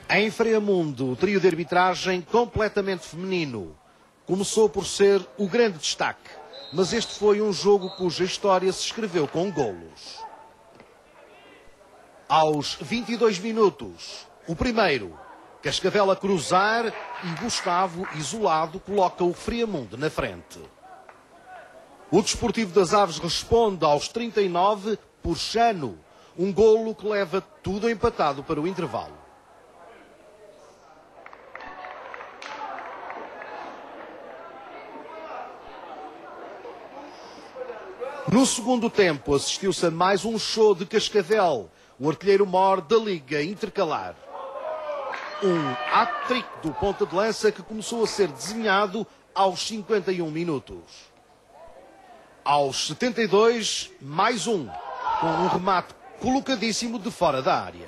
Em Freamundo, o trio de arbitragem completamente feminino. Começou por ser o grande destaque, mas este foi um jogo cuja história se escreveu com golos. Aos 22 minutos, o primeiro, Cascavel a cruzar e Gustavo, isolado, coloca o Freamundo na frente. O Desportivo das Aves responde aos 39 por Chano, um golo que leva tudo empatado para o intervalo. No segundo tempo, assistiu-se a mais um show de Cascavel, o artilheiro mor da Liga Intercalar. Um hat-trick do ponta de lança que começou a ser desenhado aos 51 minutos. Aos 72, mais um, com um remate colocadíssimo de fora da área.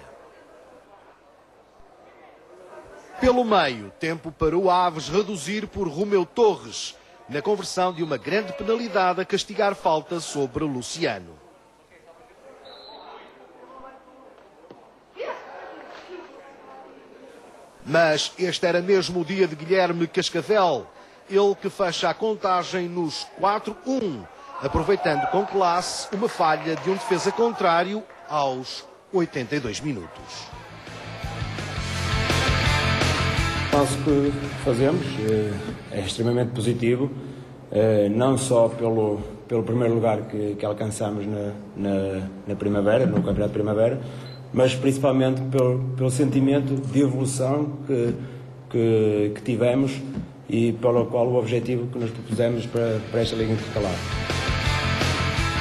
Pelo meio, tempo para o Aves reduzir por Romeu Torres, na conversão de uma grande penalidade a castigar falta sobre Luciano. Mas este era mesmo o dia de Guilherme Cascavel, ele que fecha a contagem nos 4-1, aproveitando com classe uma falha de um defesa contrário aos 82 minutos. O passo que fazemos é extremamente positivo, não só pelo primeiro lugar que alcançamos na primavera, no Campeonato de Primavera, mas principalmente pelo sentimento de evolução que tivemos e pelo qual o objetivo que nos propusemos para esta Liga Intercalar.